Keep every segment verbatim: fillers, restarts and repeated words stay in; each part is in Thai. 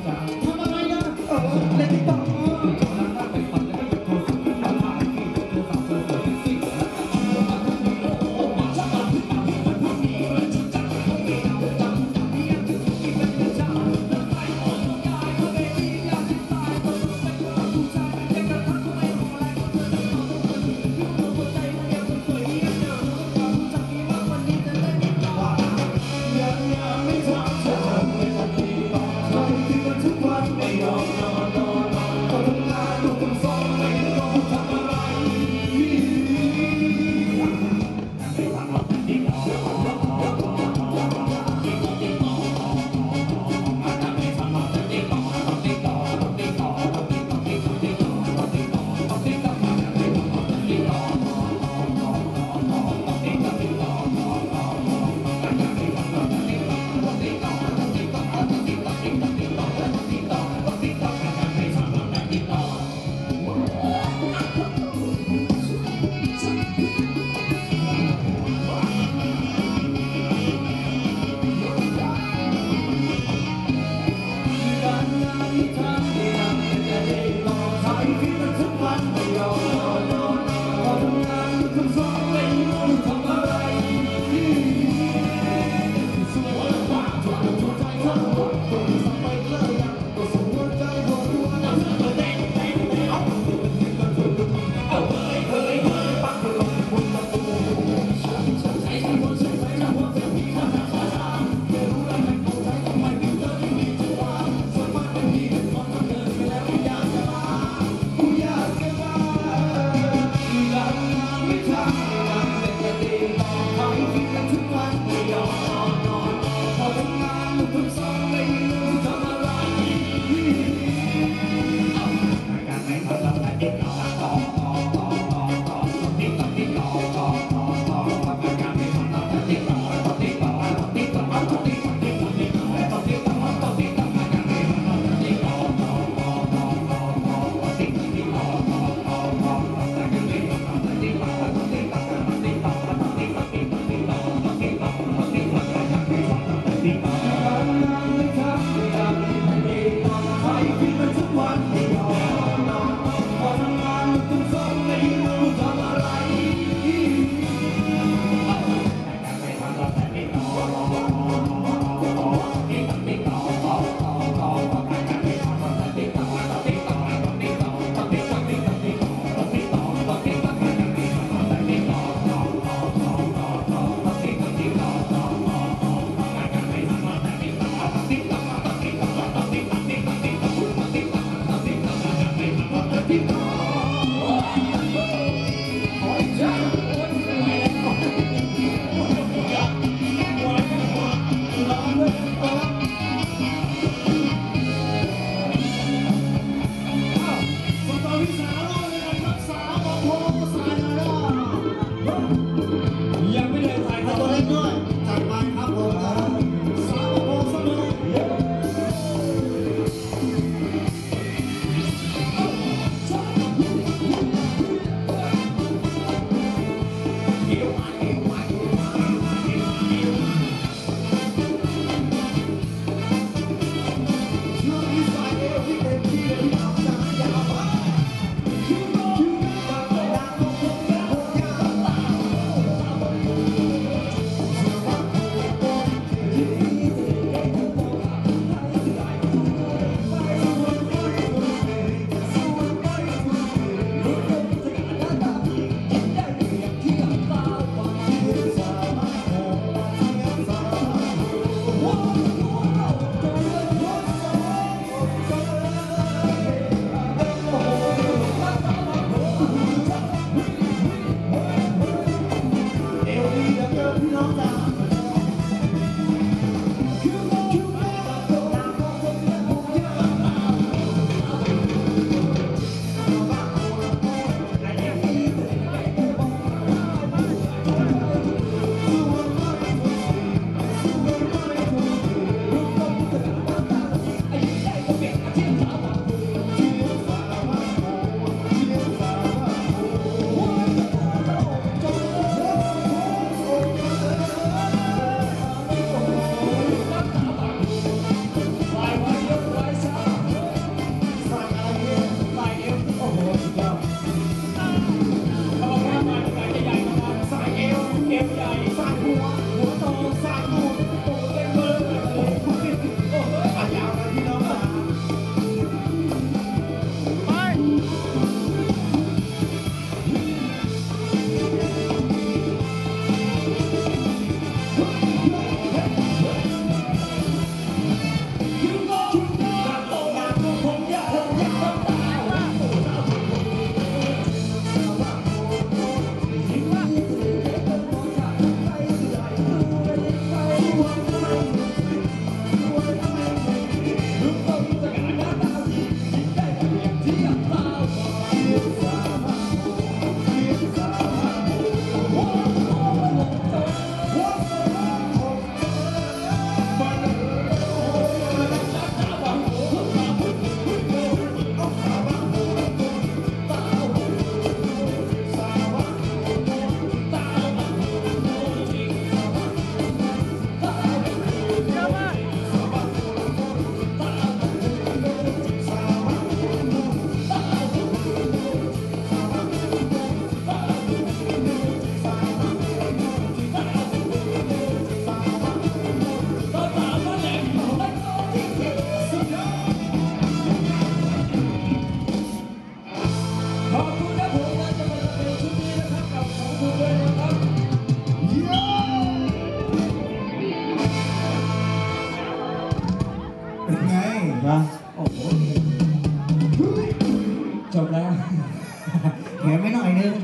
ทำอะไรนะเออเล่นติ๊กต็อก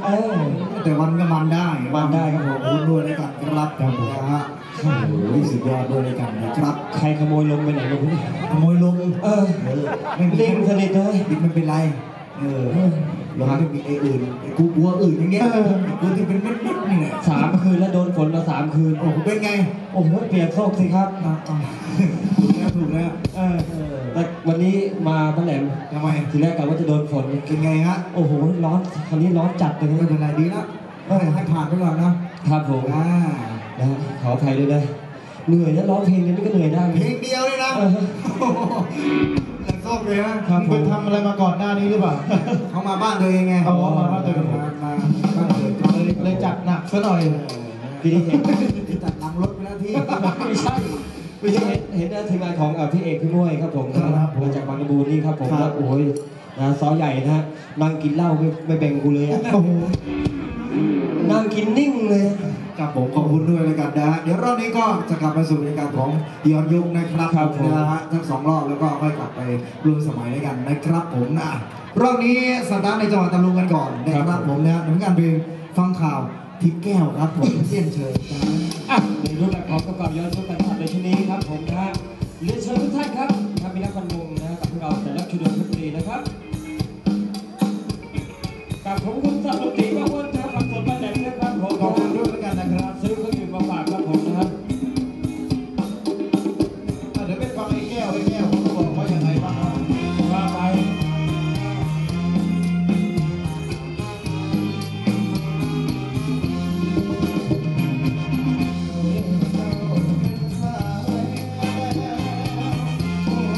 เออแต่วันก็มันได้มันได้ครับผมคุณด้วยในการรับนะฮะโอ้โหสุดยอดด้วยในการนะครับใครขโมยลงไปไหนลงพี่ขโมยลงเออไม่เล่นสนิทเลยดิมันเป็นไรเออลงจะมีไอ้อื่นกูกลัวอื่นอย่างเงี้ยกูที่เป็นเม็ดๆนี่แหละสามคืนแล้วโดนฝนมาสามคืนโอ้โหเป็นไงโอ้โหเปียกโชกสิครับถูกแล้วถูกแล้วเออแต่วันนี้มาป้าแหลมทำไมทีแรกกะว่าจะโดนฝนเป็นไงฮะโอ้โหร้อนคราวนี้ร้อนจัดเลยไม่เป็นไรดีแล้วให้ผ่านไปก่อนนะครับผมอ่านะขออภัยด้วยนะเหนื่อยนะร้องเพลงนี้ก็เหนื่อยได้เพลงเดียวเลยนะชอบเลยนะครับไปทำอะไรมาก่อนหน้านี้หรือเปล่าเขามาบ้านตัวเองไงเขามาบ้านตัวเองมามาบ้านตัวเองเลยจัดหนักซะหน่อยพี่เห็นที่จัดนำรถไปแล้วที่ไม่ใช่ไม่ใช่เห็นทีมงานของพี่เอกพี่ม้วยครับผมมาจากบางกะบูนี่ครับผมแล้วโอ้ยนะซอใหญ่นะนั่งกินเหล้าไม่ไม่แบ่งกูเลยอ่ะนั่งกินนิ่งเลยกับผมขอบคุณด้วยเลยกันนะเดี๋ยวรอบนี้ก็จะกลับมาสู่รายการของย้อนยุคนะครับนะฮะทั้งสองรอบแล้วก็ค่อยกลับไปร่วมสมัยด้วยกันนะครับผมนะรอบนี้สตาร์ทในจังหวัดตะลุงกันก่อนนะครับผมนะเหมือนกันเป็นฟังข่าวทิพย์แก้วครับผมเสี่ยนเชิญอ่ะในรูปแบบของประกอบย้อนยุคกันในที่นี้ครับผมนะเรียนเชิญทุกท่านครับทำมีนักบันวงนะกับพวกเราแต่ละชุดเดินเพชรบุรีนะครับกับผมคุณสัตว์ดนตรีมาวนนะครับความสดมาแหลมนะครับผมขอบคุณด้วยกันนะครับซื้อเครื่องดื่มมาฝากครับผมนะครับเดี๋ยวไปฟังไอ้แก้วไอ้แก้วเขาบอกว่าอย่างไรบ้างว่าไปโ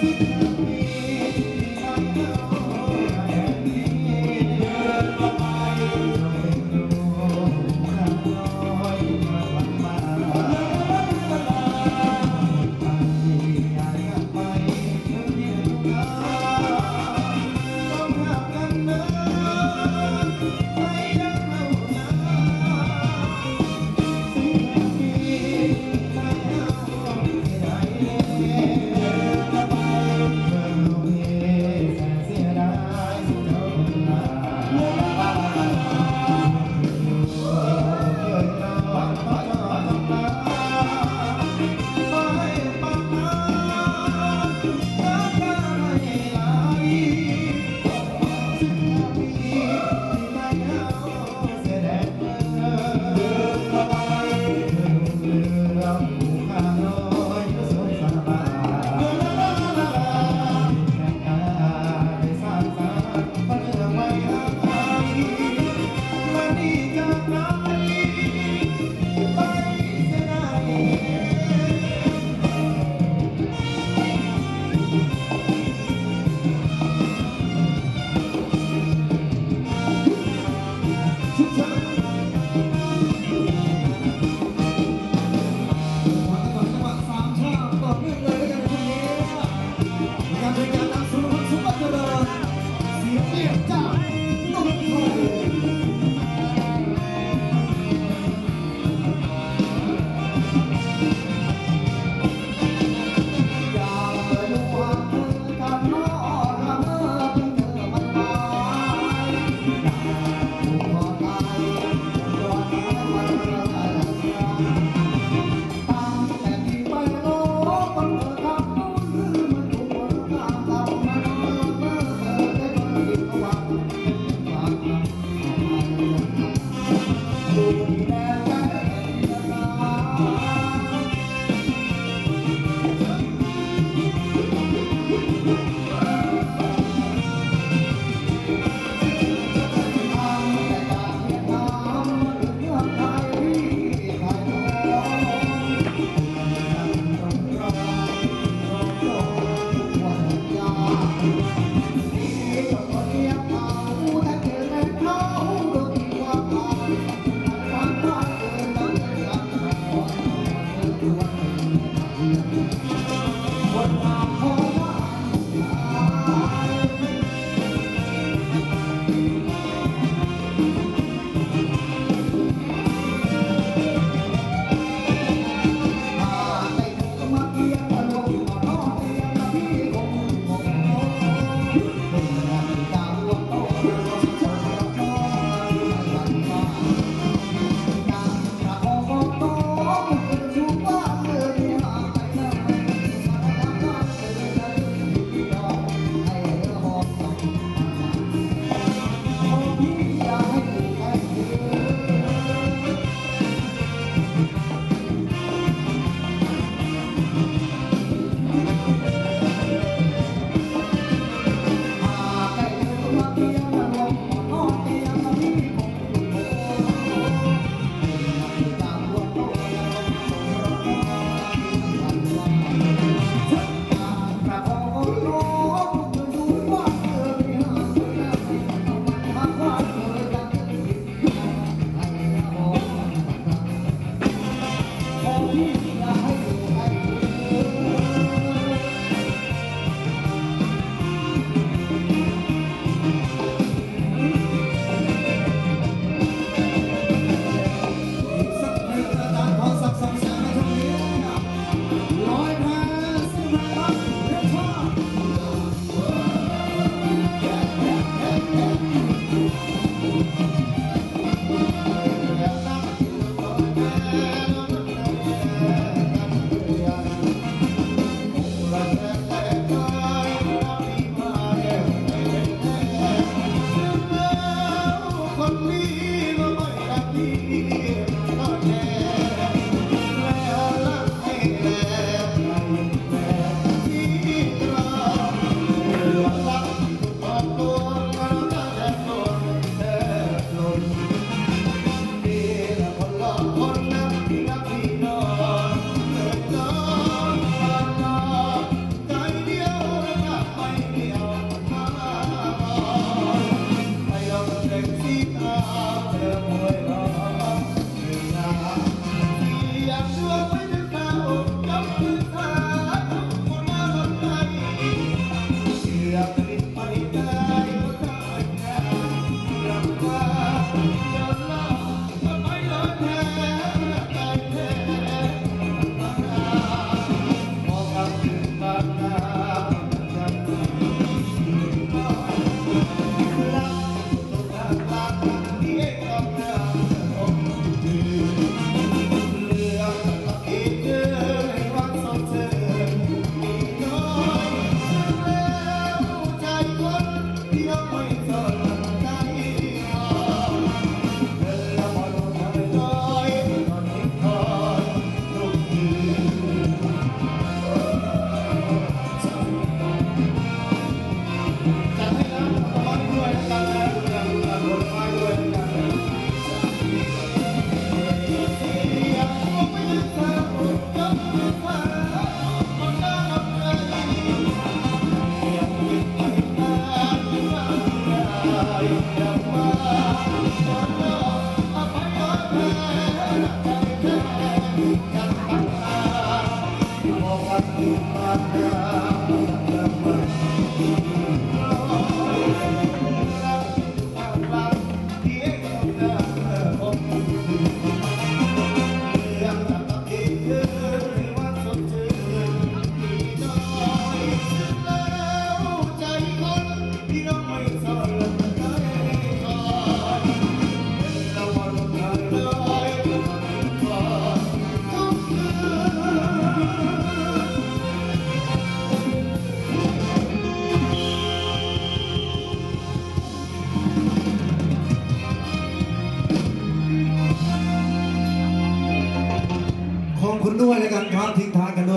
เ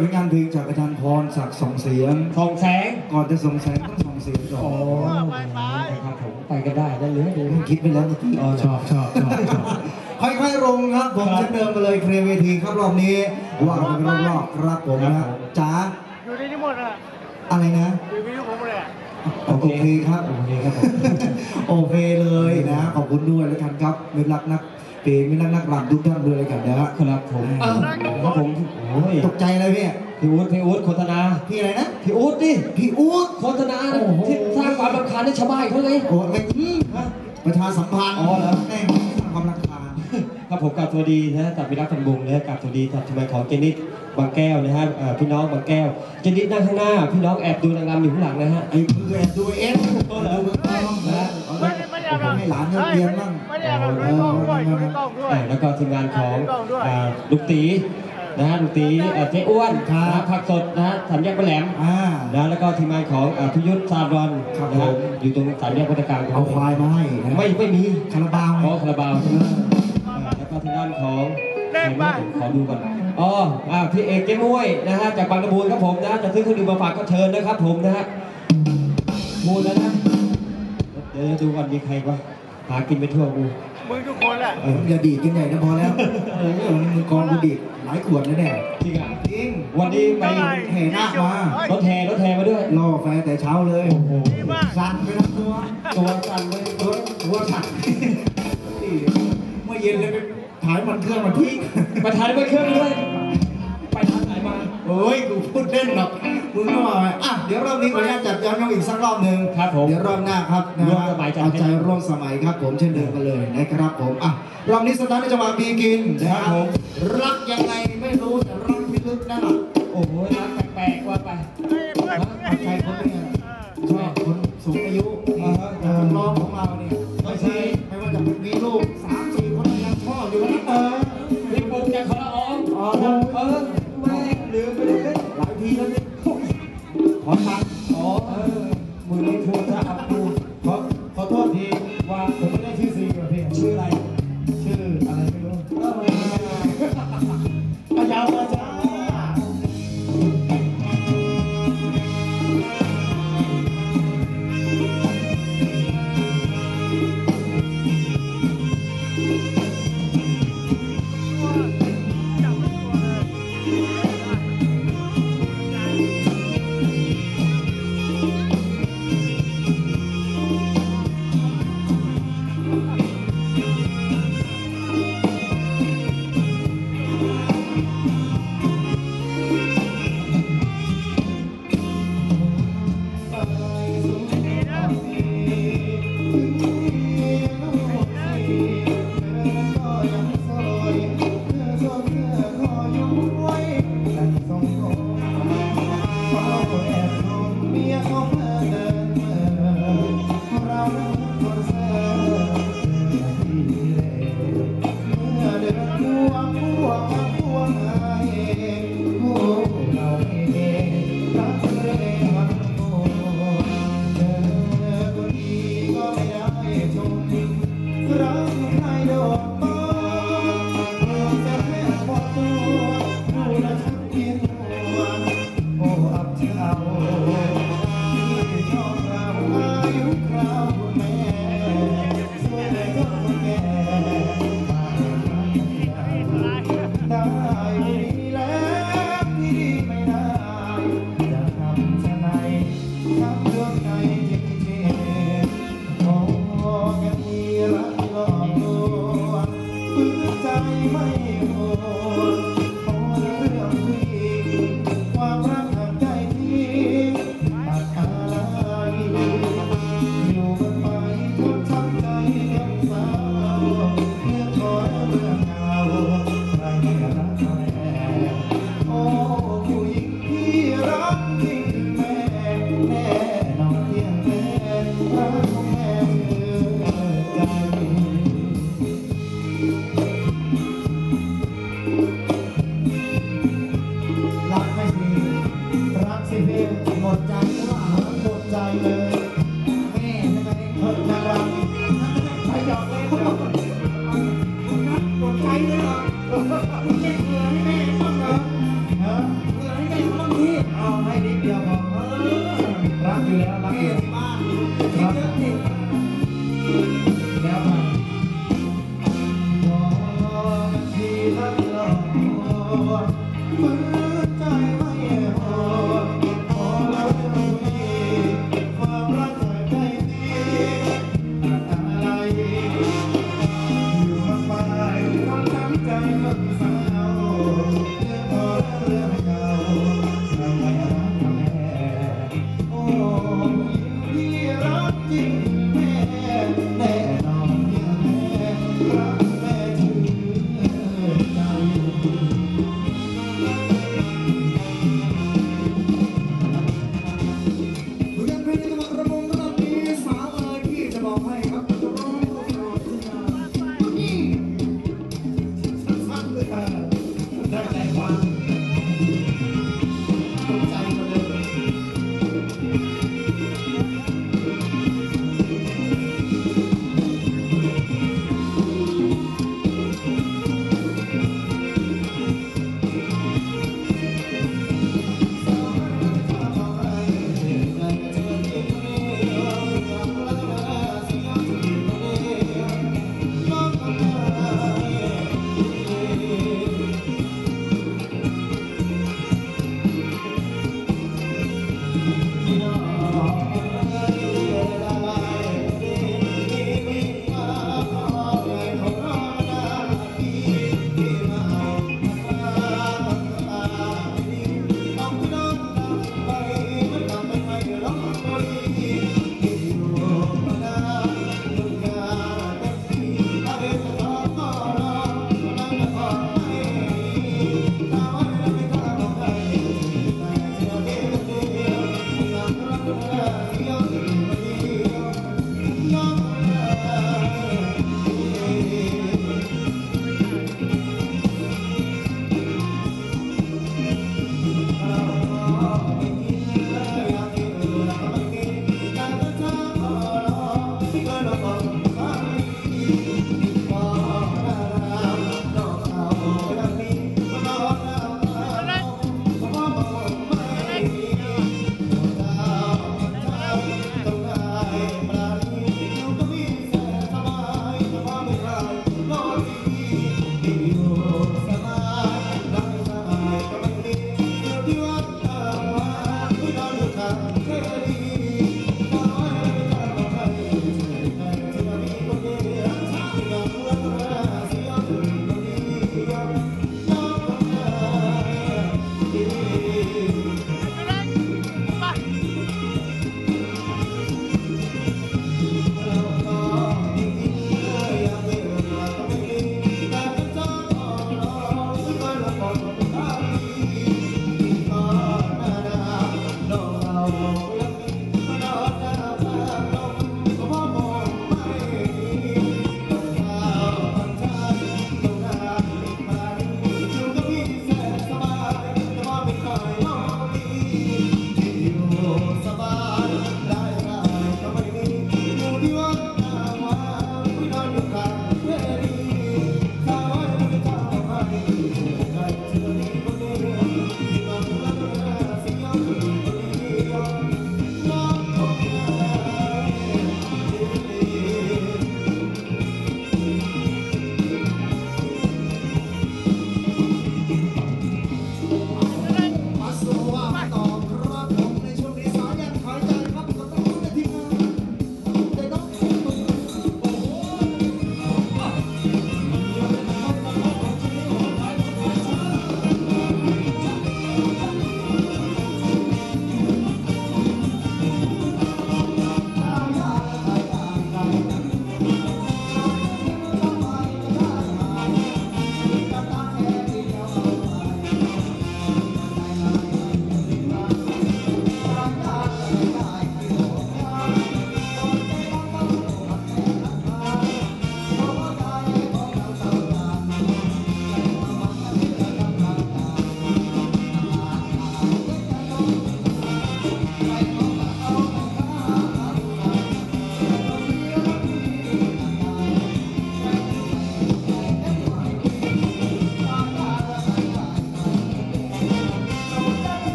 เป็นงานเพลงจากอาจารย์พรศักดิ์ส่งเสียงส่องแสงก่อนจะส่งแสงต้องส่งเสียงก่อนโอ้นะครับผมไปกันได้ได้เลยดีคิดไปแล้วเมื่อกี้อ๋อชอบชอบชอบชอบค่อยๆลงครับผมเช่นเดิมมาเลยเคลียร์เวทีครับรอบนี้ว่ากันเป็นรอบๆครับผมนะจ๋าอยู่ในนี้หมดอ่ะอะไรนะอยู่ในนี้ผมเลยอ่ะโอเคครับโอเคครับผมโอเคเลยนะขอบคุณด้วยแล้วกันครับมิตรรักนักเพลงมิตรรักนักรำทุกท่านด้วยแล้วกันนะฮะครับผมอ้าวครับผมโอ้ยตกใจอะไรพี่พี่อู๊ดพี่อู๊ดโฆษณาพี่อะไรนะพี่อู๊ดดิพี่อู๊ดโฆษณาโอ้โหที่สร้างความรำคาญให้ชาวบ้านเขาไงโอ้ยอืมประชาสัมพันธ์อ๋อเหรอแม่งสร้างความรักคาญครับผมกับสวัสดีนะกับพี่รักพันบุงนะกับสวัสดีกับทีมงานของเจนิสบางแก้วนะฮะเอ่อพี่น้องบางแก้วเจนิสนั่งข้างหน้าพี่น้องแอบดูนางรำอยู่ข้างหลังนะฮะไอ้เพื่อนดูเอ็นตัวเหรอดูเอ็นนะไม่ได้ไม่ได้ผมให้หลานเรียนบ้างไม่ได้เราดูในกล้องด้วยดูในกล้องด้วยอ่าแล้วก็ทีมงานของดูในกล้องด้วยอ่าลูกตีนะฮะลูกตีเอ่อเจ๊อ้วนครับนะผักสดนะฮะสามแยกปลาแหลมอ่านะแล้วก็ทีมงานของเอ่อพิยุทธ์ซาดอนครับนะฮะผมอยู่ตรงสามแยกพัฒการเอาควายมาให้นะไม่ไม่มีคาราบาวอ๋อคาราบาวใช่ไหมอ่าแล้วก็ทางด้านของไหนนะผมขอดูก่อนอ๋ออ่าพี่เอกเจ๊มุ้ยนะฮะจากบางตะบูนครับผมนะจะซื้อเครื่องดื่มมาฝากก็เชิญนะครับผมนะฮะมูลแล้วนะเดี๋ยวดูก่อนมีใครวะหากินไปทั่วกูมึงทุกคนแหละเอออย่าดีดกันใหญ่นะพอแล้วเออวันนี้มึงกองกูดีดหลายขวดนะเนี่ยจริงอ่ะจริงวันนี้ไปแห่นาคมารถแห่รถแห่มาด้วยล่อแฟนแต่เช้าเลยโอ้โหดีมากสั่นไปทั้งตัวตัวสั่นเลยตัวตัวสั่นเมื่อเย็นเลยไปถ่ายมันเครื่องมาทิ้งประธานไปเครื่องด้วยไปทางไหนมาเฮ้ยกูพูดเล่นหรอกมึงก็มาอ่ะเดี๋ยวรอบนี้ขออนุญาตจัดย้อนน้องอีกสักรอบหนึ่งครับผมเดี๋ยวรอบหน้าครับนะร่วมฮะสมัยจัดเอาให้ใจร่วมสมัยครับผมเช่นเดิมกันเลยนะครับผมอ่ะรอบนี้สตาร์ทในจังหวะบีกินนะคครัรับบผมรักยังไงไม่รู้แต่รักพิลึกนั่นแหละโอ้โหรักแปลกๆว่าไปเฮ้ยเพื่อนเอาใจคนเนี่ยชอบคนสูงอายุนี่เออน้องของเราเนี่ยไม่ใช่ไม่ว่าจะมีลูกสามสี่คนยังชอบอยู่นะเออพี่ปุ๊กจากคอละอองอ๋อเออแม่งลืมไปเลยหลายทีแล้วเนี่ยขอตังค์อ๋อเออมือไม่พูดจะเอากูขอขอโทษทีว่าผมไม่ได้ชื่อซีกับพี่ชื่ออะไรชื่ออะไรไม่รู้เอออายาวมาจ้าโอ้ผู้หญิงที่รักจริงแม่แน่แล้วรักเดียวครับแล้วมาขอที่รักเราฝืนใจไม่หวนขอเราจะมีความรักใจดีอะไรอยู่มากมายความช้ำใจมันสาวเรื่องพอเรื่องเก่าเราไม่รักแม่โอ้ที่รักจริงแม่แน่นอนเนี่ยแม่รักแม่ถึงใจผู้ยังเพลงจังหวะระบงระดับนี้สาวเอ๋ยพี่จะบอกให้ครับจะร้องเพลงที่งานนี่สั้นๆเลยค่ะได้ใจความตกใจหมดเลย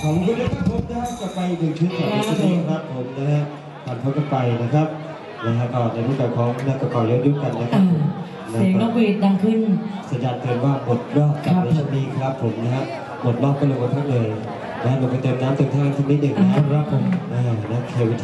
อบคุณนะครับผมนะฮะจะไปหนึ่งชุดสองชุดนี้ครับผมนะฮะผ่านพ้นกันไปนะครับนะฮะก็ในรูปแบบของนักประกอบย้อนยุคกันนะคเอรับอเสียงนกหวีดดังขึ้นสัญญาณเตือนว่าหมดรอบกับในช่วงนี้ครับผมนะฮะหมดรอบก็ลงมาพักเลยนะลงไปเติมน้ำเติมท่าสักนิดหนึ่งนะครับผมอ่านะเควิ